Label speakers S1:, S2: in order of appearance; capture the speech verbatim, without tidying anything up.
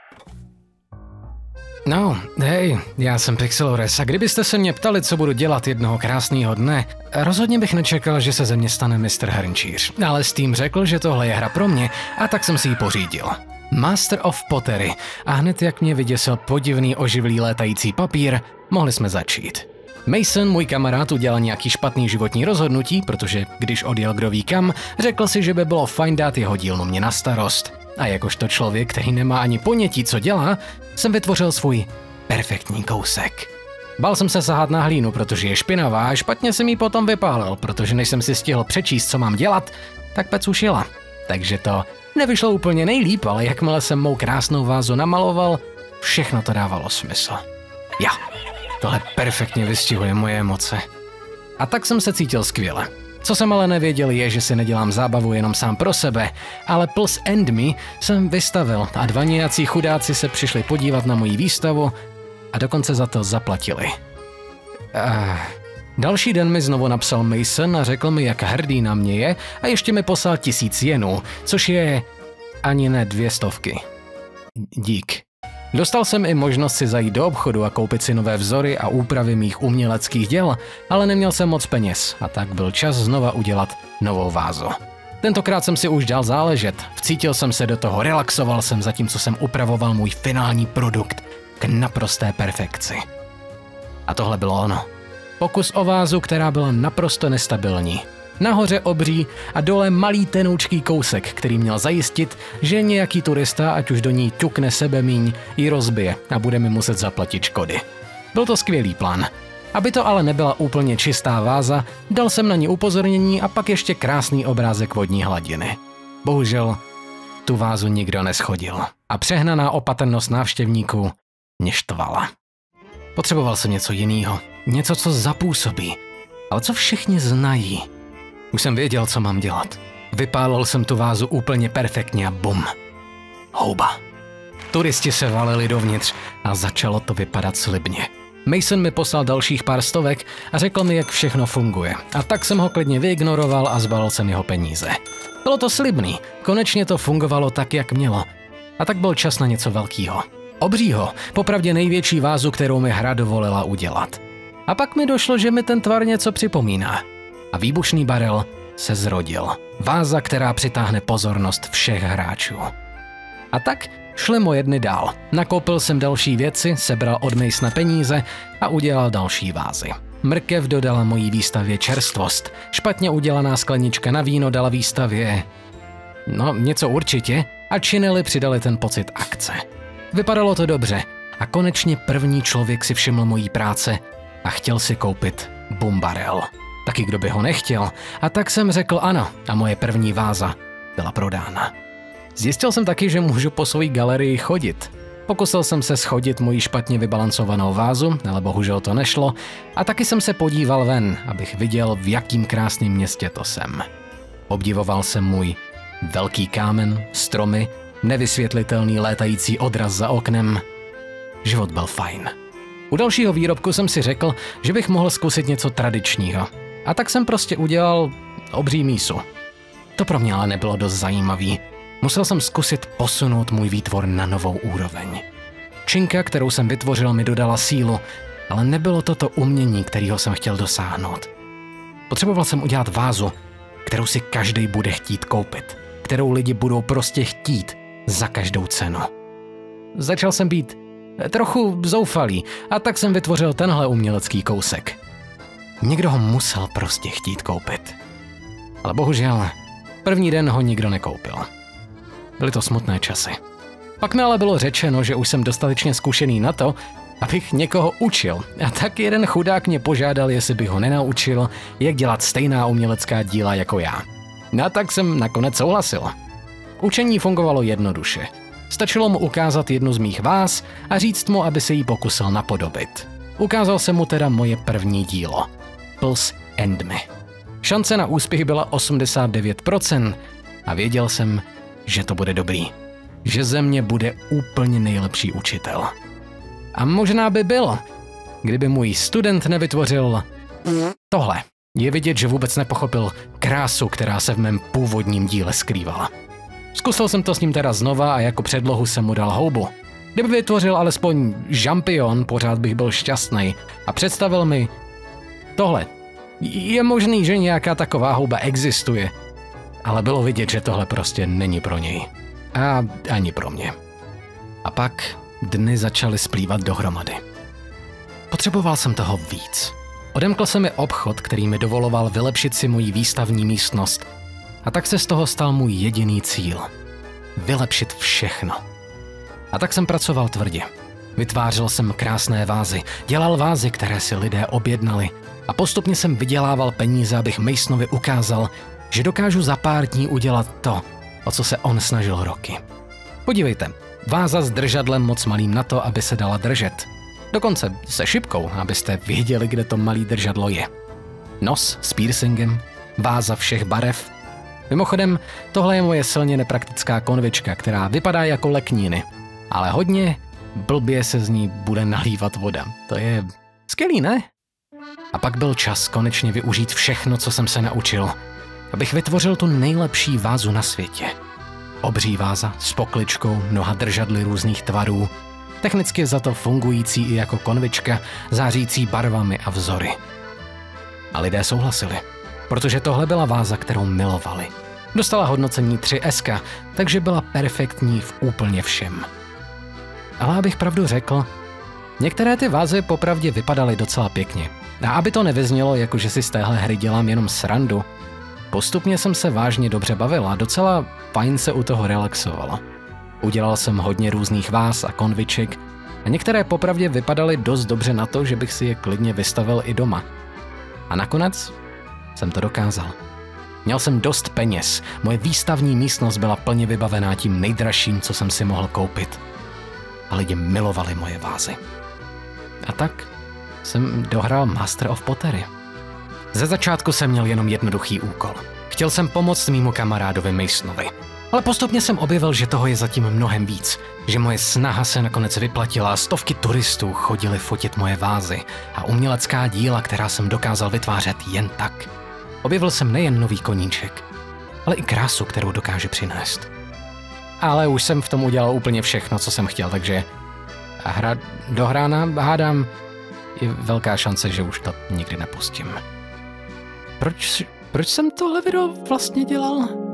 S1: No, hej, já jsem Pixelores a kdybyste se mě ptali, co budu dělat jednoho krásného dne, rozhodně bych nečekal, že se ze mě stane mistr Hrnčíř. Ale Steam řekl, že tohle je hra pro mě a tak jsem si ji pořídil. Master of Pottery a hned jak mě vyděsil podivný oživlý létající papír, mohli jsme začít. Mason, můj kamarád, udělal nějaký špatný životní rozhodnutí, protože když odjel kdo ví kam, řekl si, že by bylo fajn dát jeho dílnu mě na starost. A jakožto člověk, který nemá ani ponětí, co dělá, jsem vytvořil svůj perfektní kousek. Bál jsem se sahat na hlínu, protože je špinavá a špatně jsem ji potom vypálil, protože než jsem si stihl přečíst, co mám dělat, tak pec už jela. Takže to nevyšlo úplně nejlíp, ale jakmile jsem mou krásnou vázu namaloval, všechno to dávalo smysl. Já. Tohle perfektně vystihuje moje emoce. A tak jsem se cítil skvěle. Co jsem ale nevěděl je, že si nedělám zábavu jenom sám pro sebe, ale Plus and Me jsem vystavil a dva nějací chudáci se přišli podívat na moji výstavu a dokonce za to zaplatili. Uh, další den mi znovu napsal Mason a řekl mi, jak hrdý na mě je a ještě mi poslal tisíc jenů, což je ani ne dvě stovky. Dík. Dostal jsem i možnost si zajít do obchodu a koupit si nové vzory a úpravy mých uměleckých děl, ale neměl jsem moc peněz a tak byl čas znova udělat novou vázu. Tentokrát jsem si už dal záležet, vcítil jsem se do toho, relaxoval jsem zatímco jsem upravoval můj finální produkt k naprosté perfekci. A tohle bylo ono. Pokus o vázu, která byla naprosto nestabilní. Nahoře obří a dole malý tenoučký kousek, který měl zajistit, že nějaký turista, ať už do ní ťukne sebemíň, ji rozbije a bude mi muset zaplatit škody. Byl to skvělý plán. Aby to ale nebyla úplně čistá váza, dal jsem na ní upozornění a pak ještě krásný obrázek vodní hladiny. Bohužel tu vázu nikdo neschodil a přehnaná opatrnost návštěvníků mě štvala. Potřeboval jsem něco jiného, něco, co zapůsobí, ale co všichni znají. Už jsem věděl, co mám dělat. Vypálil jsem tu vázu úplně perfektně a bum. Houba. Turisti se valili dovnitř a začalo to vypadat slibně. Mason mi poslal dalších pár stovek a řekl mi, jak všechno funguje. A tak jsem ho klidně vyignoroval a zbalil jsem jeho peníze. Bylo to slibný, konečně to fungovalo tak, jak mělo. A tak byl čas na něco velkýho. Obřího, popravdě největší vázu, kterou mi hra dovolila udělat. A pak mi došlo, že mi ten tvar něco připomíná. A výbušný barel se zrodil. Váza, která přitáhne pozornost všech hráčů. A tak šly moje dny dál. Nakoupil jsem další věci, sebral od Masona peníze a udělal další vázy. Mrkev dodala mojí výstavě čerstvost. Špatně udělaná sklenička na víno dala výstavě... No, něco určitě. A činili přidali ten pocit akce. Vypadalo to dobře. A konečně první člověk si všiml mojí práce a chtěl si koupit boom barel. Taky kdo by ho nechtěl. A tak jsem řekl ano a moje první váza byla prodána. Zjistil jsem taky, že můžu po své galerii chodit. Pokusil jsem se schodit moji špatně vybalancovanou vázu, ale bohužel to nešlo. A taky jsem se podíval ven, abych viděl, v jakým krásném městě to jsem. Obdivoval jsem můj velký kámen, stromy, nevysvětlitelný létající odraz za oknem. Život byl fajn. U dalšího výrobku jsem si řekl, že bych mohl zkusit něco tradičního. A tak jsem prostě udělal obří mísu. To pro mě ale nebylo dost zajímavý. Musel jsem zkusit posunout můj výtvor na novou úroveň. Činka, kterou jsem vytvořil, mi dodala sílu, ale nebylo to to umění, kterého jsem chtěl dosáhnout. Potřeboval jsem udělat vázu, kterou si každý bude chtít koupit, kterou lidi budou prostě chtít za každou cenu. Začal jsem být trochu zoufalý a tak jsem vytvořil tenhle umělecký kousek. Někdo ho musel prostě chtít koupit. Ale bohužel, první den ho nikdo nekoupil. Byly to smutné časy. Pak mi ale bylo řečeno, že už jsem dostatečně zkušený na to, abych někoho učil. A tak jeden chudák mě požádal, jestli bych ho nenaučil, jak dělat stejná umělecká díla jako já. A tak jsem nakonec souhlasil. Učení fungovalo jednoduše. Stačilo mu ukázat jednu z mých váz a říct mu, aby se jí pokusil napodobit. Ukázal jsem mu teda moje první dílo. Plus and Me. Šance na úspěch byla osmdesát devět procent a věděl jsem, že to bude dobrý. Že ze mě bude úplně nejlepší učitel. A možná by byl, kdyby můj student nevytvořil tohle. Je vidět, že vůbec nepochopil krásu, která se v mém původním díle skrývala. Zkusil jsem to s ním teda znova a jako předlohu jsem mu dal houbu. Kdyby vytvořil alespoň žampion, pořád bych byl šťastný a představil mi tohle. Je možný, že nějaká taková houba existuje, ale bylo vidět, že tohle prostě není pro něj. A ani pro mě. A pak dny začaly splývat dohromady. Potřeboval jsem toho víc. Odemkl se mi obchod, který mi dovoloval vylepšit si moji výstavní místnost. A tak se z toho stal můj jediný cíl. Vylepšit všechno. A tak jsem pracoval tvrdě. Vytvářel jsem krásné vázy, dělal vázy, které si lidé objednali a postupně jsem vydělával peníze, abych Masonovi ukázal, že dokážu za pár dní udělat to, o co se on snažil roky. Podívejte, váza s držadlem moc malým na to, aby se dala držet. Dokonce se šipkou, abyste věděli, kde to malý držadlo je. Nos s piercingem, váza všech barev. Mimochodem, tohle je moje silně nepraktická konvička, která vypadá jako lekníny, ale hodně blbě se z ní bude nalívat voda. To je skvělý, ne? A pak byl čas konečně využít všechno, co jsem se naučil, abych vytvořil tu nejlepší vázu na světě. Obří váza s pokličkou, mnoha držadly různých tvarů, technicky za to fungující i jako konvička, zářící barvami a vzory. A lidé souhlasili, protože tohle byla váza, kterou milovali. Dostala hodnocení tři S, takže byla perfektní v úplně všem. Ale abych pravdu řekl, některé ty vázy popravdě vypadaly docela pěkně. A aby to nevyznělo, jako že si z téhle hry dělám jenom srandu, postupně jsem se vážně dobře bavil a docela fajn se u toho relaxovalo. Udělal jsem hodně různých váz a konviček a některé popravdě vypadaly dost dobře na to, že bych si je klidně vystavil i doma. A nakonec jsem to dokázal. Měl jsem dost peněz, moje výstavní místnost byla plně vybavená tím nejdražším, co jsem si mohl koupit. A lidi milovali moje vázy. A tak jsem dohrál Master of Pottery. Ze začátku jsem měl jenom jednoduchý úkol. Chtěl jsem pomoct mýmu kamarádovi Masonovi. Ale postupně jsem objevil, že toho je zatím mnohem víc. Že moje snaha se nakonec vyplatila a stovky turistů chodili fotit moje vázy a umělecká díla, která jsem dokázal vytvářet jen tak. Objevil jsem nejen nový koníček, ale i krásu, kterou dokáže přinést. Ale už jsem v tom udělal úplně všechno, co jsem chtěl, takže hra dohrána, hádám, je velká šance, že už to nikdy nepustím. Proč, proč jsem tohle video vlastně dělal?